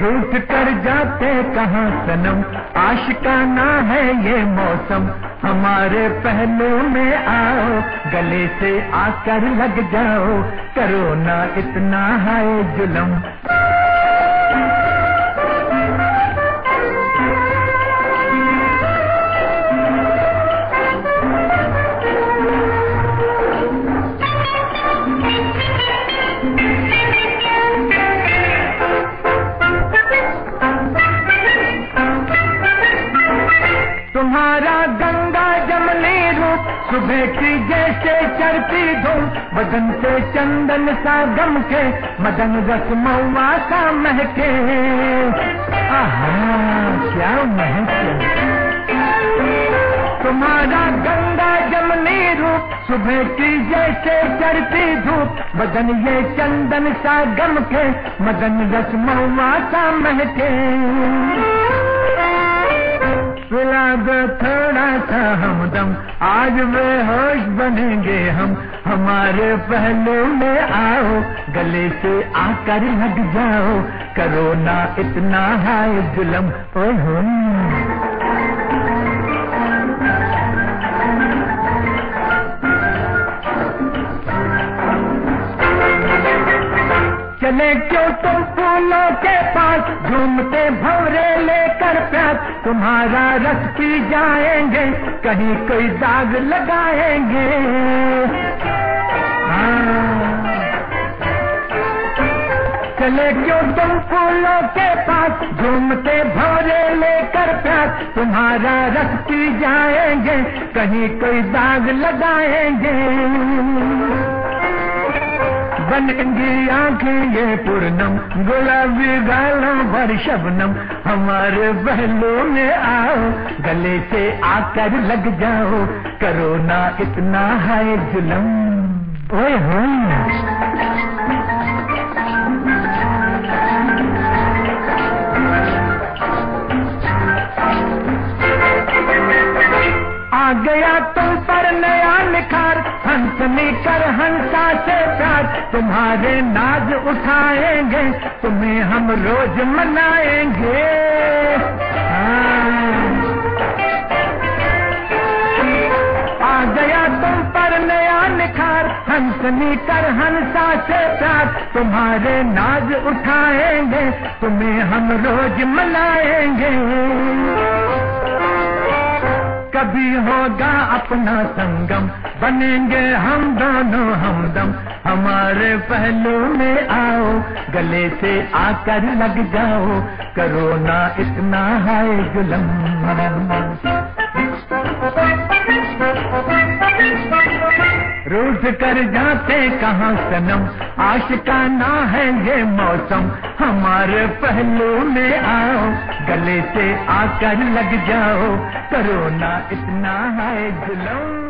रूठ कर जाते कहाँ सनम, आशिकाना है ये मौसम, हमारे पहलू में आओ, गले से आकर लग जाओ, करो ना इतना हाय जुलम। तुम्हारा गंगा जमनी रूप सुबह की जैसे चढ़ती धूप, बदन से चंदन सा गम के, मदन रस महुआ सा महके, आहा क्या महके। तुम्हारा गंगा जमनी रूप सुबह की जैसे चढ़ती धूप, बदन ये चंदन सा गम के, मदन रस महुआ सा महके। पिला दो थोड़ा सा हमदम, आज बेहोश बनेंगे हम, हमारे पहलू में आओ, गले से आकर लग जाओ, करो ना इतना हाय जुलम। ओहो चले क्यों तुम फूलों के पास, झूमते भंवरे लेकर प्यास, तुम्हारा रस पी जाएंगे, कहीं कोई दाग लगाएंगे। चले क्यों तुम फूलों के पास, झूमते भंवरे लेकर प्यास, तुम्हारा रस पी जाएंगे, कहीं कोई दाग लगाएंगे। बनेंगी आंखें ये पूर्णम, गुलाबी गालों पर शबनम, हमारे पहलू में आओ, गले से आकर लग जाओ, करो ना इतना हाय जुलम। ओए होए आ गया तुम पर नया निखार, हंसनी कर हंसा से प्यार, तुम्हारे नाज उठाएंगे, तुम्हें हम रोज मनाएंगे। आ गया तुम पर नया निखार, हंसनी कर हंसा से प्यार, तुम्हारे नाज उठाएंगे, तुम्हें हम रोज मनाएंगे। कभी होगा अपना संगम, बनेंगे हम दोनों हमदम, हमारे पहलू में आओ, गले से आकर लग जाओ, करो ना इतना हाय जुलम। रूठ कर जाते कहाँ सनम, आशिकाना है ये मौसम, हमारे पहलू में आओ, गले से आकर लग जाओ, करो ना इतना हाय जुलम।